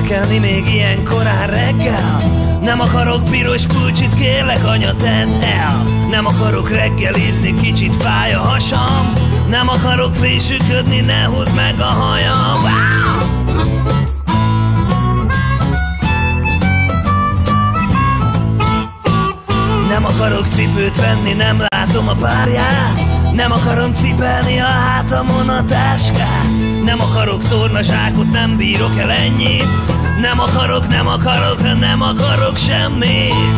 kelni még ilyen korán reggel. Nem akarok piros pulcsit, kérlek anya, tedd el. Nem akarok reggelizni, kicsit fáj a hasam. Nem akarok fésüködni, ne húzd meg a hajam. Wow! Nem akarok cipőt venni, nem látom a párját. Nem akarom cipelni a hátamon a táskát. Nem akarok tornazsákot, nem bírok el ennyit. Nem akarok, nem akarok, nem akarok semmit.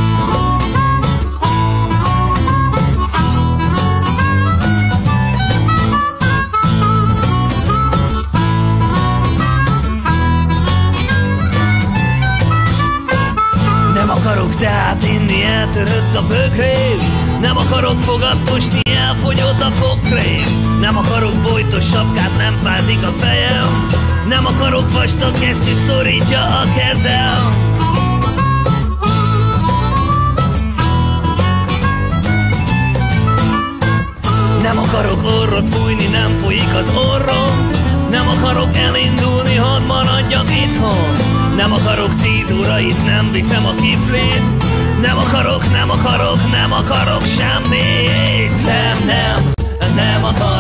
Nem akarok teát inni, eltörött a bögrém. Nem akarok fogat mosni, elfogyott a fogkrém. Nem akarok bojtos sapkát, nem fázik a fejem. Nem akarok vastag kesztyűt, szorítja a kezem. Nem akarok orrot fújni, nem folyik az orrom. Nem akarok elindulni, hadd maradjak itthon. Nem akarok 10 órait, nem viszem a kiflit. Nem akarok, nem akarok, nem akarok semmit. Nem, nem, nem akarok.